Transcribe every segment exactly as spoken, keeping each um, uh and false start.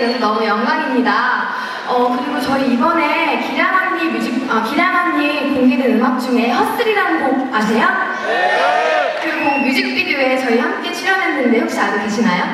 돼서 너무 영광입니다. 어, 그리고 저희 이번에 기량 언니 뮤직, 아, 기량 언니 공개된 음악 중에 헛슬이라는 곡 아세요? 네! 그 곡 뮤직비디오에 저희 함께 출연했는데 혹시 알고 계시나요?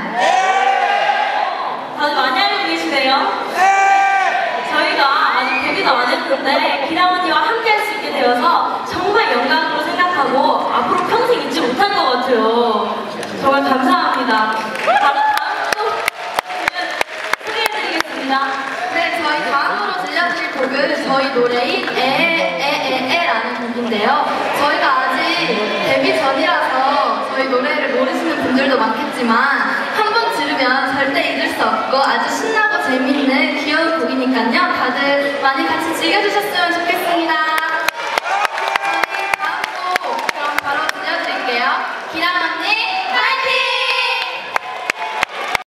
네! 다들 많이 알고 계시네요? 네! 저희가 아직 데뷔도 안 했는데 기량 언니와 함께 할 수 있게 되어서 정말 영광으로 생각하고 앞으로 평생 잊지 못할 것 같아요. 정말 감사합니다. 바로 다음 곡 소개해드리겠습니다. 네, 저희 다음으로 들려드릴 곡은 저희 노래인 에에에에라는 곡인데요. 저희가 아직 데뷔 전이라서 저희 노래를 모르시는 분들도 많겠지만 한 번 들으면 절대 잊을 수 없고 아주 신나고 재밌는